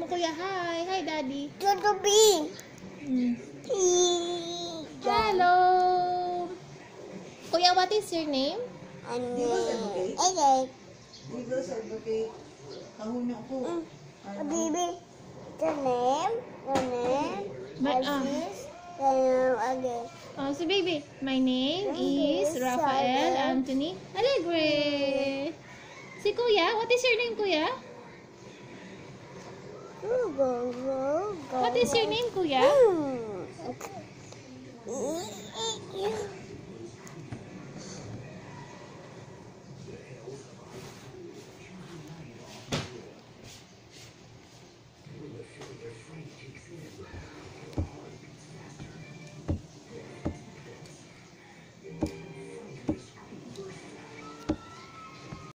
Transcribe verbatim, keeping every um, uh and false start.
mo kuya, hi. Hi, daddy. Tutubi. Hmm. Hello. Kuya, what is your name? Ano? Okay. Legal advocate. Kahunyo ko. Baby. The name. The name. My, ah. Aziz. The name again. Oh, so baby, my name is Rafael Anthony Alegre. Si kuya, what is your name, kuya? Go, go, go, go. What is your name, kuya? Hmm.